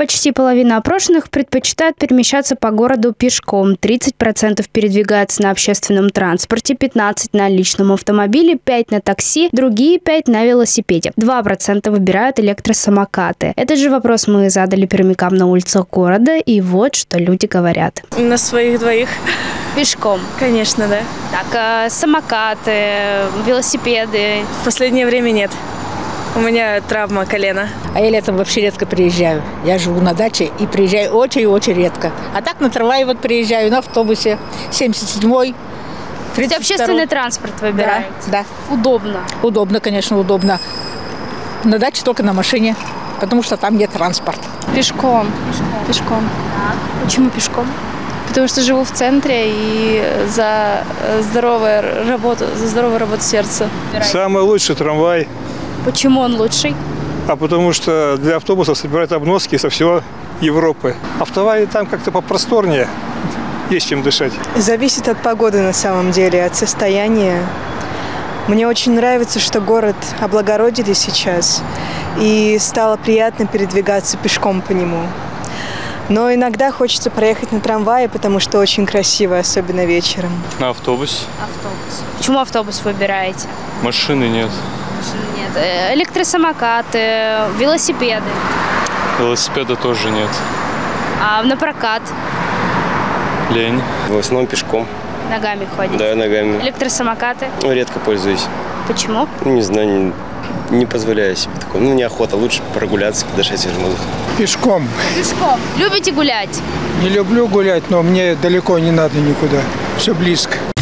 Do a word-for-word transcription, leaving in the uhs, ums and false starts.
Почти половина опрошенных предпочитают перемещаться по городу пешком. тридцать процентов передвигаются на общественном транспорте, пятнадцать процентов на личном автомобиле, пять процентов на такси, другие пять процентов на велосипеде. два процента выбирают электросамокаты. Этот же вопрос мы задали пермякам на улицах города, и вот что люди говорят. На своих двоих. Пешком? Конечно, да. Так, а самокаты, велосипеды? В последнее время нет. У меня травма колена. А я летом вообще редко приезжаю. Я живу на даче и приезжаю очень-очень редко. А так на трамвае вот приезжаю, на автобусе. семьдесят седьмой, тридцать второй. Общественный транспорт выбираете? Да, да. Удобно? Удобно, конечно, удобно. На даче только на машине, потому что там нет транспорта. Пешком. Пешком. Пешком. Так. Почему пешком? Потому что живу в центре и за здоровую работу, за здоровую работу сердца. Самый лучший трамвай. Почему он лучший? А потому что для автобусов собирают обноски со всего Европы. Автоваи там как-то попросторнее, есть чем дышать. Зависит от погоды на самом деле, от состояния. Мне очень нравится, что город облагородили сейчас, и стало приятно передвигаться пешком по нему. Но иногда хочется проехать на трамвае, потому что очень красиво, особенно вечером. На автобус. Автобус. Почему автобус выбираете? Машины нет. Машины нет. Электросамокаты, велосипеды. Велосипеда тоже нет. А на прокат? Лень. В основном пешком. Ногами ходите? Да, ногами. Электросамокаты? Ну, редко пользуюсь. Почему? Ну, не знаю, не, не позволяю себе такого. Ну, неохота. Лучше прогуляться, подышать свежим воздухом. Пешком. Пешком. Любите гулять? Не люблю гулять, но мне далеко не надо никуда. Все близко.